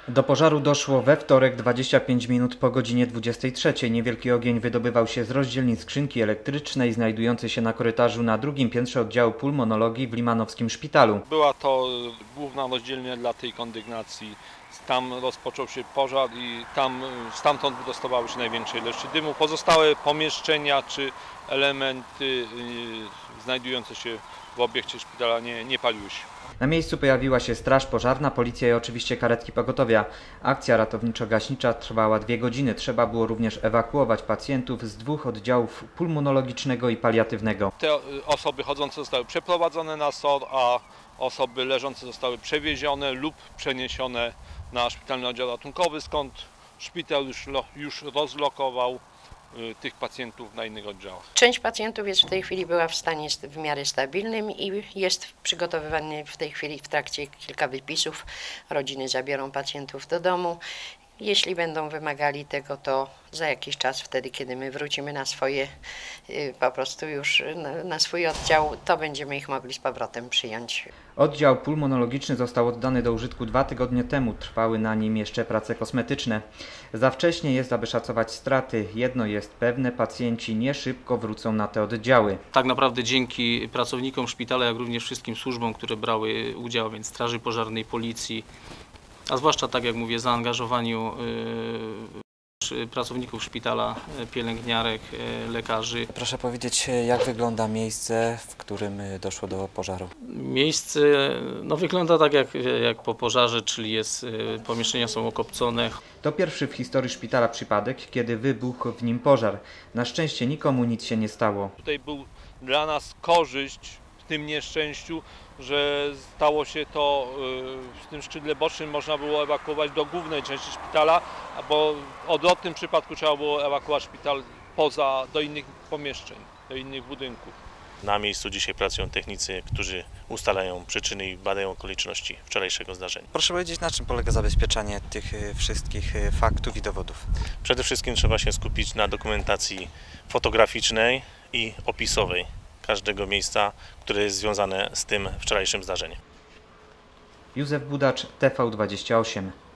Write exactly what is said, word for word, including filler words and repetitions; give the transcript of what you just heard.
Do pożaru doszło we wtorek dwadzieścia pięć minut po godzinie dwudziestej trzeciej. Niewielki ogień wydobywał się z rozdzielni skrzynki elektrycznej znajdującej się na korytarzu na drugim piętrze oddziału pulmonologii w limanowskim szpitalu. Była to główna rozdzielnia dla tej kondygnacji. Tam rozpoczął się pożar i tam, stamtąd wydostawały się największe ilości dymu. Pozostałe pomieszczenia czy elementy yy, znajdujące się w obiekcie szpitala nie, nie paliły się. Na miejscu pojawiła się straż pożarna, policja i oczywiście karetki pogotowia. Akcja ratowniczo-gaśnicza trwała dwie godziny. Trzeba było również ewakuować pacjentów z dwóch oddziałów pulmonologicznego i paliatywnego. Te osoby chodzące zostały przeprowadzone na S O R, a osoby leżące zostały przewiezione lub przeniesione na szpitalny oddział ratunkowy, skąd szpital już, już rozlokował tych pacjentów na innych oddziałach. Część pacjentów jest w tej chwili była w stanie w miarę stabilnym i jest przygotowywany w tej chwili w trakcie kilka wypisów. Rodziny zabiorą pacjentów do domu. Jeśli będą wymagali tego, to za jakiś czas, wtedy kiedy my wrócimy na swoje, po prostu już na, na swój oddział, to będziemy ich mogli z powrotem przyjąć. Oddział pulmonologiczny został oddany do użytku dwa tygodnie temu. Trwały na nim jeszcze prace kosmetyczne. Za wcześnie jest, aby szacować straty. Jedno jest pewne, pacjenci nie szybko wrócą na te oddziały. Tak naprawdę dzięki pracownikom szpitala, jak również wszystkim służbom, które brały udział, więc Straży Pożarnej, Policji, a zwłaszcza, tak jak mówię, zaangażowaniu yy, pracowników szpitala, pielęgniarek, yy, lekarzy. Proszę powiedzieć, jak wygląda miejsce, w którym doszło do pożaru? Miejsce no, wygląda tak jak, jak po pożarze, czyli jest, yy, pomieszczenia są okopcone. To pierwszy w historii szpitala przypadek, kiedy wybuchł w nim pożar. Na szczęście nikomu nic się nie stało. Tutaj był dla nas korzyść w tym nieszczęściu, że stało się to w tym szczytle bocznym, można było ewakuować do głównej części szpitala, bo w odwrotnym przypadku trzeba było ewakuować szpital poza, do innych pomieszczeń, do innych budynków. Na miejscu dzisiaj pracują technicy, którzy ustalają przyczyny i badają okoliczności wczorajszego zdarzenia. Proszę powiedzieć, na czym polega zabezpieczanie tych wszystkich faktów i dowodów? Przede wszystkim trzeba się skupić na dokumentacji fotograficznej i opisowej każdego miejsca, które jest związane z tym wczorajszym zdarzeniem. Józef Budacz, T V dwadzieścia osiem.